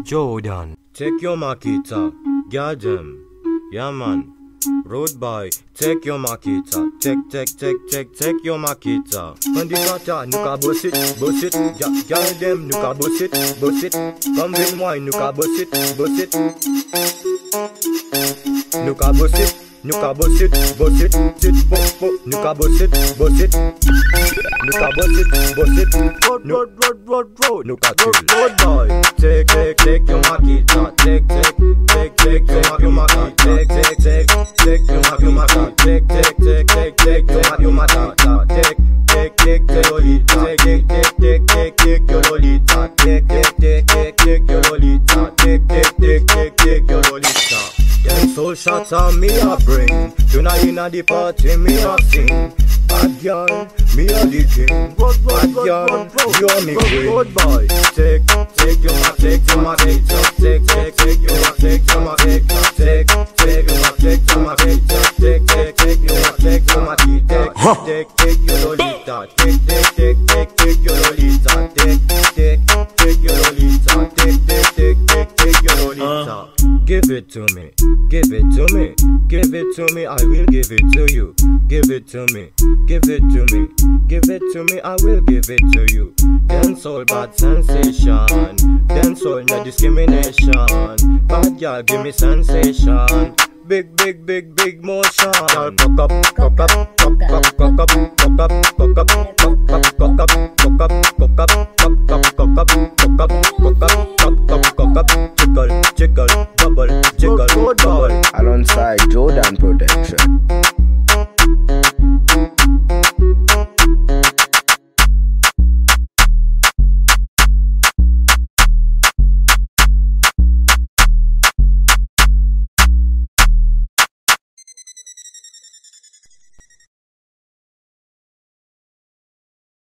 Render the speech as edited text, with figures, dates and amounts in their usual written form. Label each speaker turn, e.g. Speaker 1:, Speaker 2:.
Speaker 1: Jordan. Take your Makita, get them, yeah man. Road boy, take your Makita, take your Makita. On the kata, nuka boss it, get them, nuka boss it. Come with wine, nuka boss it, nuka boss it. Nuka boss it, sit, pop, nuka boss it, nuka boss it, road, nuka chill, road boy. Take your Makita, take your Makita, take your Makita, take your Makita, take your Lolita, take your Lolita, take your Lolita, take your Lolita. Them soul shots on me a bring. Tonight inna the party me a sing. Bad girl, me a the king. Bad girl, you are me queen. Road boy, take your Makita, take your Makita, take your Makita, take your Makita, take your Makita, take your Lolita, take your Lolita, take your Lolita, take your Lolita. Give it to me, give it to me, give it to me, I will give it to you. Give it to me, give it to me, give it to me, I will give it to you. Dancehall bad sensation, dancehall no discrimination. Bad girl give me sensation. Big motion. Girl cock up, cock up, cock up, cock up, cock up, cock up, cock up, cock up, cock up, cock up, cock up, cock up, cock up, cock up, cock up, cock up, jiggle, bubble.